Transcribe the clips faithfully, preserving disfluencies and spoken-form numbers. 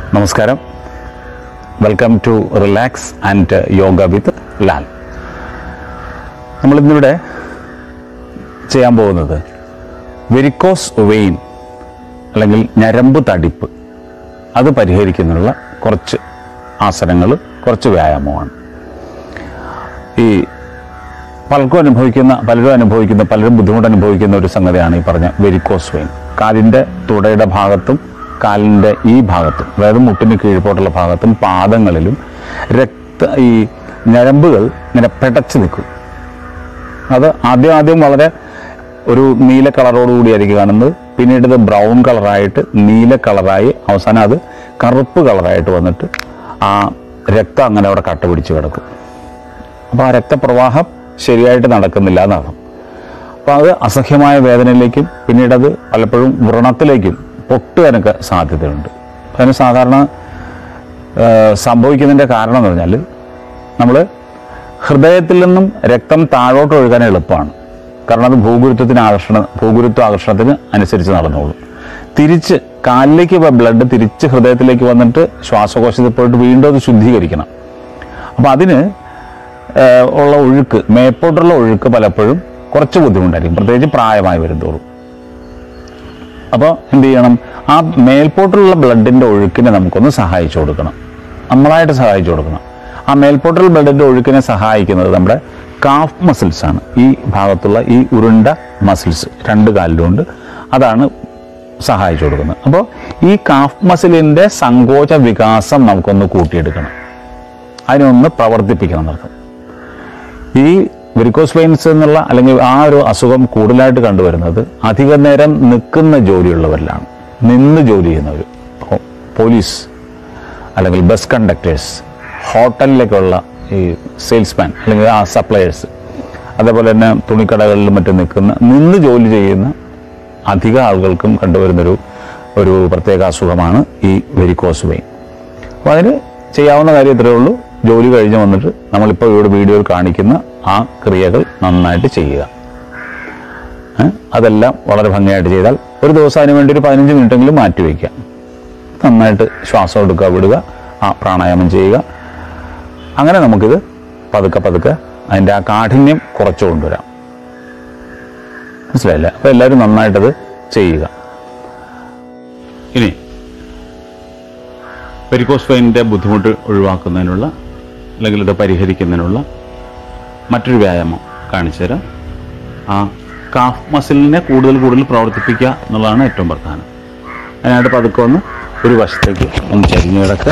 നമസ്കാരം. Welcome to relax and yoga with Lal. നമ്മളിന്നിവിടെ ചെയ്യാൻ പോകുന്നത് വെരിക്കോസ് വെയിൻ അല്ലെങ്കിൽ ഞരമ്പ് തടിപ്പ് അത് പരിഹരിക്കുന്നതിനുള്ള കുറച്ച് ആസനങ്ങൾ, കുറച്ച് വ്യായാമമാണ്. ഈ പലർക്കും അനുഭവിക്കുന്ന പലരും അനുഭവിക്കുന്ന പലരും ബുദ്ധിമുട്ട് അനുഭവിക്കുന്ന ഒരു സംഗതിയാണ് ഈ പറഞ്ഞ വെരിക്കോസ് വെയിൻ. കാലിൻ്റെ തുടയുടെ ഭാഗത്തും കാലിൻ്റെ ഈ ഭാഗത്തും, അതായത് മുട്ടിന് കീഴ്പോട്ടുള്ള ഭാഗത്തും പാദങ്ങളിലും രക്ത ഈ ഞരമ്പുകൾ ഇങ്ങനെ പെടച്ചു നിൽക്കും. അത് ആദ്യം ആദ്യം വളരെ ഒരു നീല കളറോടുകൂടിയായിരിക്കും കാണുന്നത്. പിന്നീട് ഇത് ബ്രൗൺ കളറായിട്ട് നീല കളറായി അവസാനം അത് കറുപ്പ് കളറായിട്ട് വന്നിട്ട് ആ രക്തം അങ്ങനെ അവിടെ കട്ട പിടിച്ച് കിടക്കും. അപ്പോൾ ആ രക്തപ്രവാഹം ശരിയായിട്ട് നടക്കുന്നില്ല എന്നർത്ഥം. അപ്പോൾ അത് അസഹ്യമായ വേദനയിലേക്കും പിന്നീടത് പലപ്പോഴും വ്രണത്തിലേക്കും പൊട്ടുവാനൊക്കെ സാധ്യതയുണ്ട്. അതിന് സാധാരണ സംഭവിക്കുന്നതിൻ്റെ കാരണം എന്ന് പറഞ്ഞാൽ നമ്മൾ ഹൃദയത്തിൽ നിന്നും രക്തം താഴോട്ട് ഒഴുകാൻ എളുപ്പമാണ്. കാരണം അത് ഭൂഗുരുത്വത്തിന് ആകർഷണ ഭൂഗുരുത്വ ആകർഷണത്തിന് അനുസരിച്ച് നടന്നോളും. തിരിച്ച് കാലിലേക്ക് ബ്ലഡ് തിരിച്ച് ഹൃദയത്തിലേക്ക് വന്നിട്ട് ശ്വാസകോശത്തിൽ പോയിട്ട് വീണ്ടും അത് ശുദ്ധീകരിക്കണം. അപ്പം അതിന് ഉള്ള ഒഴുക്ക്, മേപ്പോട്ടുള്ള ഒഴുക്ക് പലപ്പോഴും കുറച്ച് ബുദ്ധിമുട്ടായിരിക്കും, പ്രത്യേകിച്ച് പ്രായമായി വരുന്തോറും. അപ്പോൾ എന്ത് ചെയ്യണം? ആ മേൽപോട്ടുള്ള ബ്ലഡിൻ്റെ ഒഴുക്കിനെ നമുക്കൊന്ന് സഹായിച്ചു കൊടുക്കണം, നമ്മളായിട്ട് സഹായിച്ചു കൊടുക്കണം. ആ മേൽപോട്ടുള്ള ബ്ലഡിൻ്റെ ഒഴുക്കിനെ സഹായിക്കുന്നത് നമ്മുടെ കാഫ് മസിൽസ് ആണ്. ഈ ഭാഗത്തുള്ള ഈ ഉരുണ്ട മസിൽസ് രണ്ട് കാലിലുണ്ട്, അതാണ് സഹായിച്ചു കൊടുക്കുന്നത്. അപ്പോൾ ഈ കാഫ് മസിലിൻ്റെ സങ്കോച വികാസം നമുക്കൊന്ന് കൂട്ടിയെടുക്കണം, അതിനൊന്ന് പ്രവർത്തിപ്പിക്കണം എന്നർത്ഥം. ഈ വെരിക്കോസ് വെയിൻസ് എന്നുള്ള അല്ലെങ്കിൽ ആ ഒരു അസുഖം കൂടുതലായിട്ട് കണ്ടുവരുന്നത് അധിക നേരം നിൽക്കുന്ന ജോലിയുള്ളവരിലാണ്. നിന്ന് ജോലി ചെയ്യുന്നവർ, പോലീസ് അല്ലെങ്കിൽ ബസ് കണ്ടക്ടേഴ്സ്, ഹോട്ടലിലേക്കുള്ള ഈ സെയിൽസ്മാൻ അല്ലെങ്കിൽ ആ സപ്ലയേഴ്സ്, അതേപോലെ തന്നെ തുണിക്കടകളിലും മറ്റും നിൽക്കുന്ന നിന്ന് ജോലി ചെയ്യുന്ന അധിക ആളുകൾക്കും കണ്ടുവരുന്നൊരു ഒരു പ്രത്യേക അസുഖമാണ് ഈ വെരിക്കോസ് വെയിൻ. അപ്പോൾ അതിന് ചെയ്യാവുന്ന കാര്യം ഇത്രയേ ഉള്ളൂ. ജോലി കഴിഞ്ഞ് വന്നിട്ട് നമ്മളിപ്പോൾ ഇവിടെ വീഡിയോയിൽ കാണിക്കുന്ന ആ ക്രിയകൾ നന്നായിട്ട് ചെയ്യുക. അതെല്ലാം വളരെ ഭംഗിയായിട്ട് ചെയ്താൽ ഒരു ദിവസം അതിന് വേണ്ടി ഒരു പതിനഞ്ച് മിനിറ്റെങ്കിലും മാറ്റി വയ്ക്കുക. നന്നായിട്ട് ശ്വാസം എടുക്കുക, വിടുക, ആ പ്രാണായാമം ചെയ്യുക. അങ്ങനെ നമുക്കിത് പതുക്കെ പതുക്കെ അതിൻ്റെ ആ കാഠിന്യം കുറച്ചു കൊണ്ടുവരാം. മനസ്സിലായില്ലേ? അപ്പോൾ എല്ലാവരും നന്നായിട്ടത് ചെയ്യുക. ഇനി വെരിക്കോസ് വെയിനിൻ്റെ ബുദ്ധിമുട്ട് ഒഴിവാക്കുന്നതിനുള്ള അല്ലെങ്കിൽ ഇത് പരിഹരിക്കുന്നതിനുള്ള മറ്റൊരു വ്യായാമം കാണിച്ചു തരാം. ആ കാഫ് മസിലിനെ കൂടുതൽ കൂടുതൽ പ്രവർത്തിപ്പിക്കുക എന്നുള്ളതാണ് ഏറ്റവും പ്രധാനം. അതിനായിട്ട് പതുക്കെ ഒന്ന് ഒരു വശത്തേക്ക് ഒന്ന് ചരിഞ്ഞ് കിടക്കുക.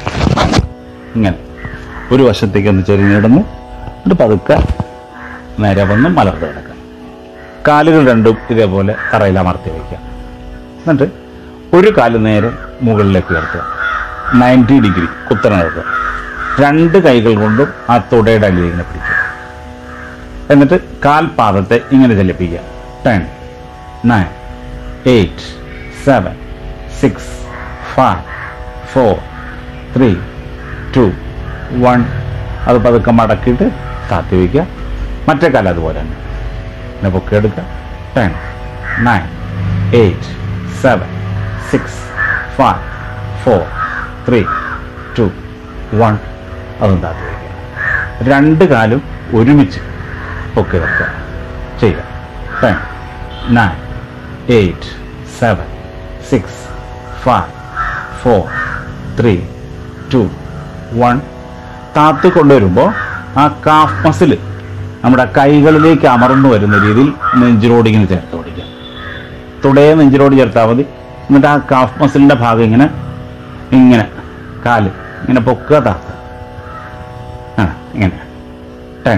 ഇങ്ങനെ ഒരു വശത്തേക്ക് ഒന്ന് ചരിഞ്ഞ് കിടന്ന് എന്നിട്ട് പതുക്കെ നേരെ വന്ന് മലർന്ന് കിടക്കുക. കാലുകൾ രണ്ടും ഇതേപോലെ തറയിൽ അമർത്തി വയ്ക്കുക. എന്നിട്ട് ഒരു കാല് നേരെ മുകളിലേക്ക് ഉയർത്തുക, നയൻറ്റി ഡിഗ്രി കുത്തനെ കിടക്കുക. രണ്ട് കൈകൾ കൊണ്ടും ആ തുടയുടെ അടിയിൽ ഇങ്ങനെ പിടിക്കുക. എന്നിട്ട് കാൽപാദത്തെ ഇങ്ങനെ ചലിപ്പിക്കുക. Ten, nine, eight, seven, six, five, four, three, two, one. അത് പതുക്കെ മടക്കിയിട്ട് താത്തി വയ്ക്കുക. മറ്റേ കാലം അതുപോലെ തന്നെ പിന്നെ പൊക്കിയെടുക്കുക. Ten, nine, eight, seven, six, five, four, three, two, one. അതും താത്തി വയ്ക്കുക. രണ്ട് കാലും ഒരുമിച്ച് പൊക്കി വെക്കുക ചെയ്യുക. Ten, nine, eight, seven, six, five, four, three, two, one. താത്തി കൊണ്ടുവരുമ്പോൾ ആ കാഫ് മസിൽ നമ്മുടെ കൈകളിലേക്ക് അമർന്നു വരുന്ന രീതിയിൽ നെഞ്ചിലോട് ഇങ്ങനെ ചേർത്ത് പിടിക്കുക. തുടയെ നെഞ്ചിലോട് ചേർത്താൽ മതി. എന്നിട്ട് ആ കാഫ് മസിലിൻ്റെ ഭാഗം ഇങ്ങനെ ഇങ്ങനെ കാല് ഇങ്ങനെ പൊക്കുക, താത്തുക. ആ ഇങ്ങനെ ten,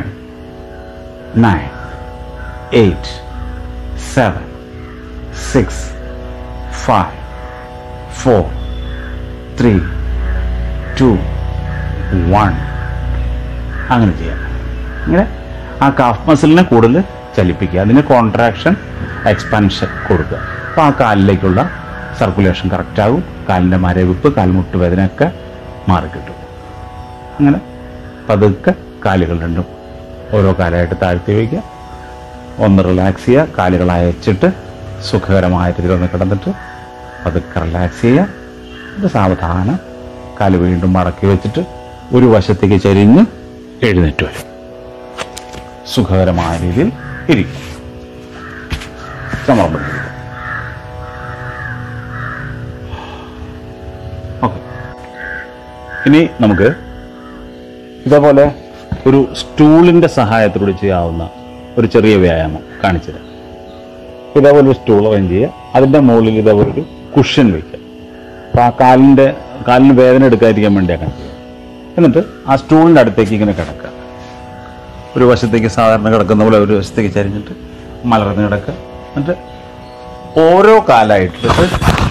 nine, eight, seven, six, five, four, three, two, one. അങ്ങനെ ചെയ്യാം. ഇങ്ങനെ ആ കാഫ് മസിലിനെ കൂടുതൽ ചലിപ്പിക്കുക, അതിന് കോൺട്രാക്ഷൻ എക്സ്പാൻഷൻ കൊടുക്കുക. അപ്പോൾ ആ കാലിലേക്കുള്ള സർക്കുലേഷൻ കറക്റ്റാകും. കാലിൻ്റെ മരവിപ്പ്, കാൽമുട്ട് വേദനയൊക്കെ മാറിക്കിട്ടും. അങ്ങനെ പതുക്കെ കാലുകൾ രണ്ടും ഓരോ കാലായിട്ട് താഴ്ത്തി വയ്ക്കുക. ഒന്ന് റിലാക്സ് ചെയ്യുക, കാലുകൾ അയച്ചിട്ട് സുഖകരമായ രീതിയിൽ ഒന്ന് കിടന്നിട്ട് പതുക്കെ റിലാക്സ് ചെയ്യുക. ഇത് സാവധാനം കാല് വീണ്ടും മടക്കി വെച്ചിട്ട് ഒരു വശത്തേക്ക് ചരിഞ്ഞ് എഴുന്നേറ്റ് വരും. സുഖകരമായ രീതിയിൽ ഇരിക്കും. സമർപ്പിക്കും. ഓക്കെ. ഇനി നമുക്ക് ഇതേപോലെ ഒരു സ്റ്റൂളിൻ്റെ സഹായത്തോടെ ചെയ്യാവുന്ന ഒരു ചെറിയ വ്യായാമം കാണിച്ചു തരാം. ഇതേപോലെ ഒരു സ്റ്റൂൾ അറേഞ്ച് ചെയ്യുക. അതിൻ്റെ മുകളിൽ ഇതേപോലെ ഒരു കുഷ്യൻ വയ്ക്കുക. അപ്പോൾ ആ കാലിൻ്റെ കാലിന് വേദന എടുക്കാതിരിക്കാൻ വേണ്ടിയാണ് ചെയ്യുക. എന്നിട്ട് ആ സ്റ്റൂളിൻ്റെ അടുത്തേക്ക് ഇങ്ങനെ കിടക്കുക. ഒരു വശത്തേക്ക് സാധാരണ കിടക്കുന്ന പോലെ ഒരു വശത്തേക്ക് ചരിഞ്ഞിട്ട് മലർന്ന് കിടക്കുക. എന്നിട്ട് ഓരോ കാലായിട്ടിട്ട്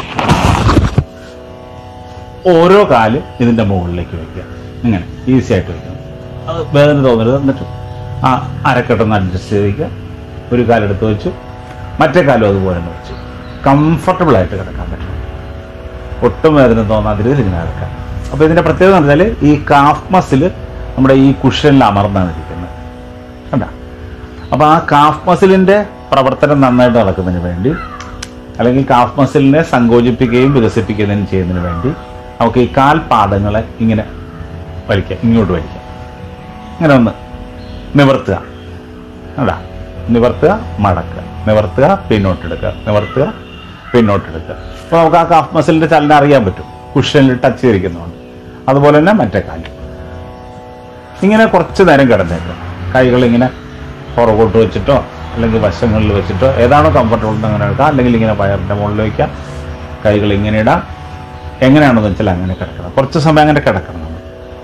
ഓരോ കാല് ഇതിൻ്റെ മുകളിലേക്ക് വയ്ക്കുക. ഇങ്ങനെ ഈസി ആയിട്ട് വയ്ക്കുക. അത് വേദന തോന്നരുത്. എന്നിട്ട് ആ അരക്കെട്ടൊന്ന് അഡ്ജസ്റ്റ് ചെയ്ത് വയ്ക്കുക. ഒരു കാലെടുത്ത് വെച്ചു, മറ്റേ കാലും അതുപോലെ തന്നെ വെച്ചു. കംഫർട്ടബിളായിട്ട് കിടക്കാൻ പറ്റും. ഒട്ടും വേദന തോന്നാത്ത രീതിയിൽ ഇങ്ങനെ കിടക്കാം. അപ്പോൾ ഇതിൻ്റെ പ്രത്യേകത എന്ന് പറഞ്ഞാൽ ഈ കാഫ് മസിൽ നമ്മുടെ ഈ കുഷ്യനിൽ അമർന്നാണ് ഇരിക്കുന്നത്. കണ്ട. അപ്പോൾ ആ കാഫ് മസിലിൻ്റെ പ്രവർത്തനം നന്നായിട്ട് നടക്കുന്നതിന് വേണ്ടി, അല്ലെങ്കിൽ കാഫ് മസിലിനെ സങ്കോചിപ്പിക്കുകയും വികസിപ്പിക്കുകയും ചെയ്യുന്നതിന് വേണ്ടി നമുക്ക് ഈ കാൽപാദങ്ങളെ ഇങ്ങനെ വലിക്കാം, ഇങ്ങോട്ട് വലിക്കാം. ഇങ്ങനെ ഒന്ന് നിവർത്തുക. അതാ നിവർത്തുക, മടക്കുക, നിവർത്തുക, പിന്നോട്ടെടുക്കുക, നിവർത്തുക, പിന്നോട്ടെടുക്കുക. അപ്പോൾ നമുക്ക് ആ കാഫ് മസിലിൻ്റെ ചലനം അറിയാൻ പറ്റും, കുഷ്യനിൽ ടച്ച് ചെയ്തിരിക്കുന്നതുകൊണ്ട്. അതുപോലെ തന്നെ മറ്റേ കാല് ഇങ്ങനെ കുറച്ച് നേരം കിടന്നേക്കുക. കൈകളിങ്ങനെ പുറകോട്ട് വെച്ചിട്ടോ അല്ലെങ്കിൽ വശങ്ങളിൽ വെച്ചിട്ടോ ഏതാണോ കംഫർട്ടബിൾ എന്ന് അങ്ങനെ എടുക്കാം. അല്ലെങ്കിൽ ഇങ്ങനെ വയറിൻ്റെ മുകളിൽ വയ്ക്കാം. കൈകൾ ഇങ്ങനെ ഇടാം. എങ്ങനെയാണെന്ന് വെച്ചാൽ അങ്ങനെ കിടക്കണം. കുറച്ച് സമയം അങ്ങനെ കിടക്കണം. നമ്മൾ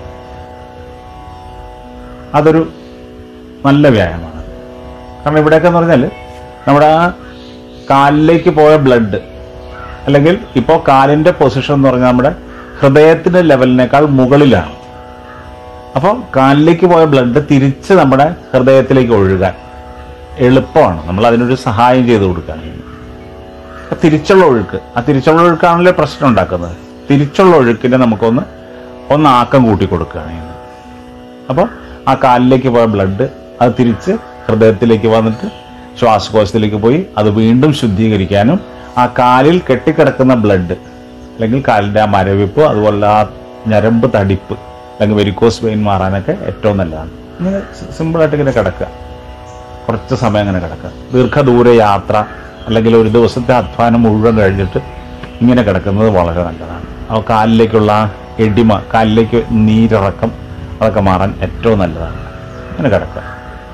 അതൊരു നല്ല വ്യായാമമാണ്. കാരണം ഇവിടെയൊക്കെ എന്ന് പറഞ്ഞാൽ നമ്മുടെ ആ കാലിലേക്ക് പോയ ബ്ലഡ്, അല്ലെങ്കിൽ ഇപ്പോൾ കാലിൻ്റെ പൊസിഷൻ എന്ന് പറഞ്ഞാൽ നമ്മുടെ ഹൃദയത്തിൻ്റെ ലെവലിനേക്കാൾ മുകളിലാണ്. അപ്പോൾ കാലിലേക്ക് പോയ ബ്ലഡ് തിരിച്ച് നമ്മുടെ ഹൃദയത്തിലേക്ക് ഒഴുകാൻ എളുപ്പമാണ്. നമ്മൾ അതിനൊരു സഹായം ചെയ്ത് കൊടുക്കുകയാണ്. അപ്പം തിരിച്ചുള്ള ഒഴുക്ക്, ആ തിരിച്ചുള്ള ഒഴുക്കാണല്ലോ പ്രശ്നം ഉണ്ടാക്കുന്നത്. തിരിച്ചുള്ള ഒഴുക്കിനെ നമുക്കൊന്ന് ഒന്ന് ആക്കം കൂട്ടി കൊടുക്കുകയാണ്. അപ്പോൾ ആ കാലിലേക്ക് പോയ ബ്ലഡ് അത് തിരിച്ച് ഹൃദയത്തിലേക്ക് വന്നിട്ട് ശ്വാസകോശത്തിലേക്ക് പോയി അത് വീണ്ടും ശുദ്ധീകരിക്കാനും ആ കാലിൽ കെട്ടിക്കിടക്കുന്ന ബ്ലഡ്, അല്ലെങ്കിൽ കാലിൻ്റെ ആ മരവിപ്പ്, അതുപോലെ ആ ഞരമ്പ് തടിപ്പ്, അല്ലെങ്കിൽ വെരിക്കോസ് വെയിൻ മാറാനൊക്കെ ഏറ്റവും നല്ലതാണ്. ഇങ്ങനെ സിമ്പിളായിട്ട് ഇങ്ങനെ കിടക്കുക. കുറച്ച് സമയം അങ്ങനെ കിടക്കുക. ദീർഘദൂര യാത്ര അല്ലെങ്കിൽ ഒരു ദിവസത്തെ അധ്വാനം മുഴുവൻ കഴിഞ്ഞിട്ട് ഇങ്ങനെ കിടക്കുന്നത് വളരെ നല്ലതാണ്. അപ്പോൾ കാലിലേക്കുള്ള എഡിമ, കാലിലേക്ക് നീരിറക്കം, അതൊക്കെ മാറാൻ ഏറ്റവും നല്ലതാണ്. ഇങ്ങനെ കിടക്കുക.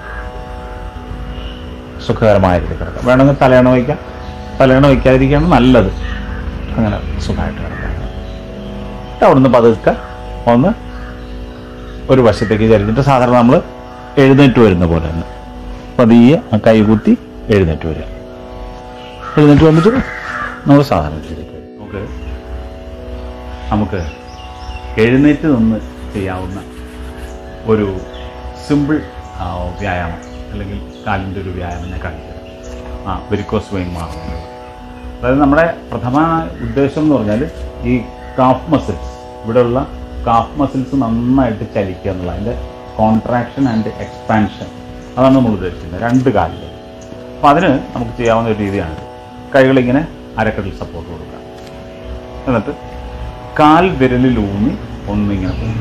സുഖകരമായ രീതിയിൽ കിടക്കുക. വേണമെങ്കിൽ തലയണ വയ്ക്കാം. തലയണ വയ്ക്കാതിരിക്കുകയാണ് നല്ലത്. അങ്ങനെ സുഖമായിട്ട് കിടക്കാം. അവിടുന്ന് പതുക്കെ ഒന്ന് ഒരു വശത്തേക്ക് ചരിഞ്ഞിട്ട് സാധാരണ നമ്മൾ എഴുന്നേറ്റ് വരുന്ന പോലെ തന്നെ പതിയെ ആ കൈകുത്തി എഴുന്നേറ്റ് വരിക. എഴുന്നേറ്റ് വന്നിട്ട് നമ്മൾ സാധാരണ ചെയ്തിട്ട് വരും. നമുക്ക് നമുക്ക് എഴുന്നേറ്റ് നിന്ന് ചെയ്യാവുന്ന ഒരു സിമ്പിൾ വ്യായാമം, അല്ലെങ്കിൽ കാലിൻ്റെ ഒരു വ്യായാമം ഞാൻ കാണിച്ചു തരാം. ആ വെരിക്കോസ് വെയിൻ മാറുന്നത്. അതായത് നമ്മുടെ പ്രഥമ ഉദ്ദേശം എന്ന് പറഞ്ഞാൽ ഈ കാഫ് മസിൽസ്, ഇവിടെയുള്ള കാഫ് മസിൽസ് നന്നായിട്ട് ചലിക്കുക എന്നുള്ള അതിൻ്റെ കോൺട്രാക്ഷൻ ആൻഡ് എക്സ്പാൻഷൻ, അതാണ് നമ്മൾ ഉദ്ദേശിക്കുന്നത് രണ്ട് കാലിൽ. അപ്പോൾ അതിന് നമുക്ക് ചെയ്യാവുന്ന ഒരു രീതിയാണ് കൈകളിങ്ങനെ അരക്കട്ടിൽ സപ്പോർട്ട് കൊടുക്കുക. എന്നിട്ട് കാൽ വിരലിലൂന്നി ഒന്നിങ്ങനെ പോകും.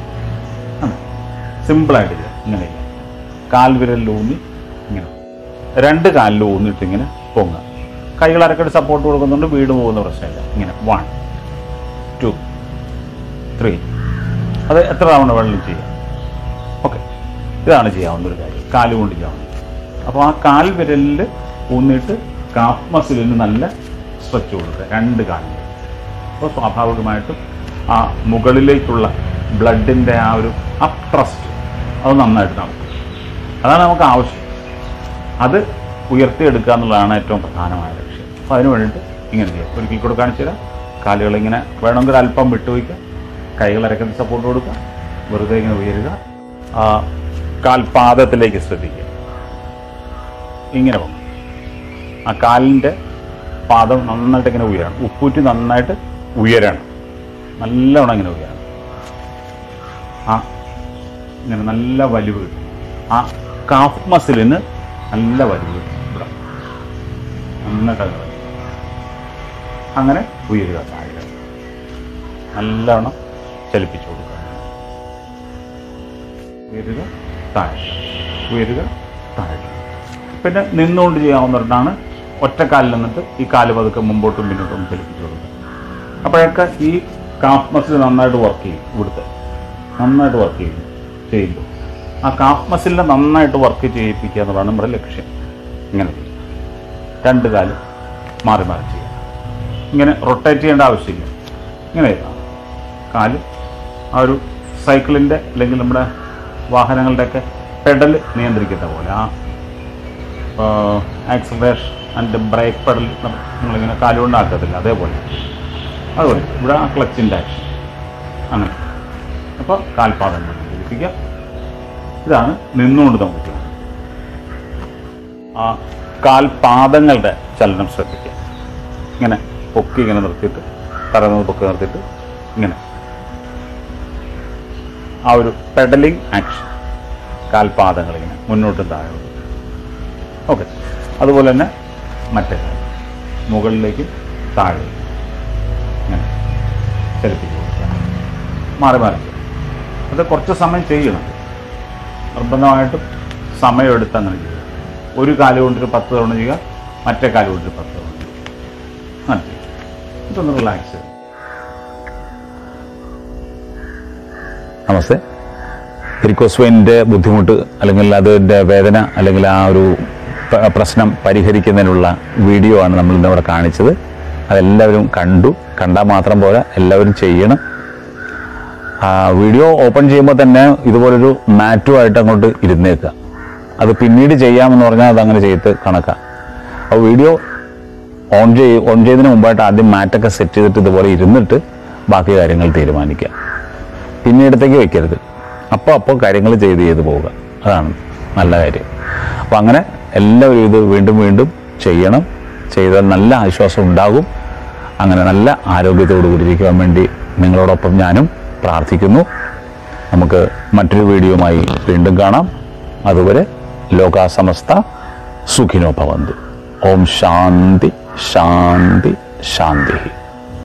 സിമ്പിളായിട്ട് ചെയ്യാം. ഇങ്ങനെ ചെയ്യാം. കാൽ വിരലിലൂന്നി ഇങ്ങനെ രണ്ട് കാലിൽ ഊന്നിട്ട് ഇങ്ങനെ പൊങ്ങുക. കൈകൾ അരക്കട്ടി സപ്പോർട്ട് കൊടുക്കുന്നുണ്ട്, വീട് പോകുന്ന പ്രശ്നമില്ല. ഇങ്ങനെ വൺ ടു ത്രീ, അത് എത്ര തവണ വെള്ളം ചെയ്യാം. ഓക്കെ, ഇതാണ് ചെയ്യാവുന്ന ഒരു കാര്യം, കാല് കൊണ്ട് ചെയ്യാവുന്നത്. അപ്പോൾ ആ കാൽ വിരലിൽ ഊന്നിയിട്ട് കാഫ് മസിലിന് നല്ല സ്ട്രെച്ച് കൊടുക്കുക രണ്ട് കാലിൽ. അപ്പോൾ സ്വാഭാവികമായിട്ടും ആ മുകളിലേക്കുള്ള ബ്ലഡിൻ്റെ ആ ഒരു അപ് ട്രസ്റ്റ് അത് നന്നായിട്ട് നടക്കും. അതാണ് നമുക്ക് ആവശ്യം. അത് ഉയർത്തിയെടുക്കുക എന്നുള്ളതാണ് ഏറ്റവും പ്രധാനമായ ലക്ഷ്യം. അപ്പോൾ അതിന് വേണ്ടിയിട്ട് ഇങ്ങനെ ചെയ്യാം. ഒരിക്കൽ കൂടെ കാണിച്ചു തരാം. കാലുകളിങ്ങനെ വേണമെങ്കിൽ അല്പം വിട്ടുവയ്ക്കുക. കൈകൾ അരക്കത്തി സപ്പോർട്ട് കൊടുക്കുക. വെറുതെ ഇങ്ങനെ ഉയരുക. ആ കാൽപാദത്തിലേക്ക് ശ്രദ്ധിക്കുക. ഇങ്ങനെ പോകും. ആ കാലിൻ്റെ പാദം നന്നായിട്ട് ഇങ്ങനെ ഉയരണം. ഉപ്പൂറ്റി നന്നായിട്ട് ഉയരണം. നല്ലവണ്ണം ഇങ്ങനെ ഉയരണം. ആ ഇങ്ങനെ നല്ല വലിവ് കിട്ടും. ആ കാഫ് മസിലിന് നല്ല വലിവ് കിട്ടും. ഇവിടെ നന്നായിട്ട് അങ്ങനെ ഉയരുക. താഴെ നല്ലവണ്ണം ചലിപ്പിച്ചു കൊടുക്കുക. ഉയരുക, താഴ്ച, ഉയരുക, താഴ്ച. പിന്നെ നിന്നുകൊണ്ട് ചെയ്യാവുന്നതാണ്. ഒറ്റക്കാലിൽ നിന്നിട്ട് ഈ കാല് പതുക്കെ മുമ്പോട്ടും പിന്നോട്ടും ചലിപ്പിച്ചു കൊടുക്കുക. അപ്പോഴൊക്കെ ഈ കാഫ് മസിൽ നന്നായിട്ട് വർക്ക് ചെയ്യും. ഇവിടുത്തെ നന്നായിട്ട് വർക്ക് ചെയ്യും. ചെയ്യുമ്പോൾ ആ കാഫ് മസിലിനെ നന്നായിട്ട് വർക്ക് ചെയ്യിപ്പിക്കുക എന്നുള്ളതാണ് നമ്മുടെ ലക്ഷ്യം. ഇങ്ങനെ ചെയ്യും. രണ്ട് കാല് മാറി മാറി ചെയ്യുക. ഇങ്ങനെ റൊട്ടേറ്റ് ചെയ്യേണ്ട ആവശ്യമില്ല. ഇങ്ങനെ ചെയ്താൽ കാല് ആ ഒരു സൈക്കിളിൻ്റെ അല്ലെങ്കിൽ നമ്മുടെ വാഹനങ്ങളുടെയൊക്കെ പെഡൽ നിയന്ത്രിക്കുന്ന പോലെ ആ ആക്സിലറേഷൻ ആൻഡ് ബ്രേക്ക് പെഡൽ നമ്മളിങ്ങനെ കാലുകൊണ്ടാക്കത്തില്ല, അതേപോലെ അതുപോലെ ഇവിടെ ആ ക്ലച്ചിൻ്റെ ആക്ഷൻ അങ്ങനെ. അപ്പോൾ കാൽപാദം ചലിപ്പിക്കുക. ഇതാണ് നിന്നുകൊണ്ട് നമുക്ക് ചെയ്യുന്നത്. ആ കാൽപാദങ്ങളുടെ ചലനം ശ്രദ്ധിക്കുക. ഇങ്ങനെ പൊക്കി ഇങ്ങനെ നിർത്തിയിട്ട് തറന്ന് പൊക്കി നിർത്തിയിട്ട് ഇങ്ങനെ ആ ഒരു പെഡലിംഗ് ആക്ഷൻ, കാൽപാദങ്ങളിങ്ങനെ മുന്നോട്ടും താഴെ. ഓക്കെ. അതുപോലെ തന്നെ മറ്റേ മുകളിലേക്ക് താഴെ ഇങ്ങനെ ചലിപ്പിച്ച് കൊടുക്കുക. മാറി മാറി അത് കുറച്ച് സമയം ചെയ്യണം. നിർബന്ധമായിട്ടും സമയമെടുത്ത് അങ്ങനെ ചെയ്യുക. ഒരു കാല് കൊണ്ടൊരു പത്ത് തവണ ചെയ്യുക, മറ്റേ കാല് കൊണ്ടൊരു പത്ത് തവണ ചെയ്യുക. അങ്ങനെ ചെയ്യുക. ഇതൊന്ന് റിലാക്സ് ചെയ്യുക. നമസ്തേ. വെരിക്കോസ് വെയിൻ്റെ ബുദ്ധിമുട്ട് അല്ലെങ്കിൽ അതിൻ്റെ വേദന അല്ലെങ്കിൽ ആ ഒരു പ്രശ്നം പരിഹരിക്കുന്നതിനുള്ള വീഡിയോ ആണ് നമ്മൾ ഇന്നിവിടെ കാണിച്ചത്. അതെല്ലാവരും കണ്ടു. കണ്ടാൽ മാത്രം പോരാ, എല്ലാവരും ചെയ്യണം. വീഡിയോ ഓപ്പൺ ചെയ്യുമ്പോൾ തന്നെ ഇതുപോലൊരു മാറ്റുമായിട്ട് അങ്ങോട്ട് ഇരുന്നേക്കുക. അത് പിന്നീട് ചെയ്യാമെന്ന് പറഞ്ഞാൽ അതങ്ങനെ ചെയ്ത് കണക്കാം. അപ്പോൾ വീഡിയോ ഓൺ ചെയ് ഓൺ ചെയ്തതിന് മുമ്പായിട്ട് ആദ്യം മാറ്റൊക്കെ സെറ്റ് ചെയ്തിട്ട് ഇതുപോലെ ഇരുന്നിട്ട് ബാക്കി കാര്യങ്ങൾ തീരുമാനിക്കുക. പിന്നീടത്തേക്ക് വയ്ക്കരുത്. അപ്പോൾ അപ്പോൾ കാര്യങ്ങൾ ചെയ്ത് ചെയ്ത് പോവുക. അതാണ് നല്ല കാര്യം. അപ്പോൾ അങ്ങനെ എല്ലാവരും ഇത് വീണ്ടും വീണ്ടും ചെയ്യണം. ചെയ്താൽ നല്ല ആശ്വാസം ഉണ്ടാകും. അങ്ങനെ നല്ല ആരോഗ്യത്തോടു കൂടിയിരിക്കുവാൻ വേണ്ടി നിങ്ങളോടൊപ്പം ഞാനും പ്രാർത്ഥിക്കുന്നു. നമുക്ക് മറ്റൊരു വീഡിയോയുമായി വീണ്ടും കാണാം. അതുവരെ ലോകാ സമസ്ത സുഖിനോ ഭവന്തു. ഓം ശാന്തി ശാന്തി ശാന്തി.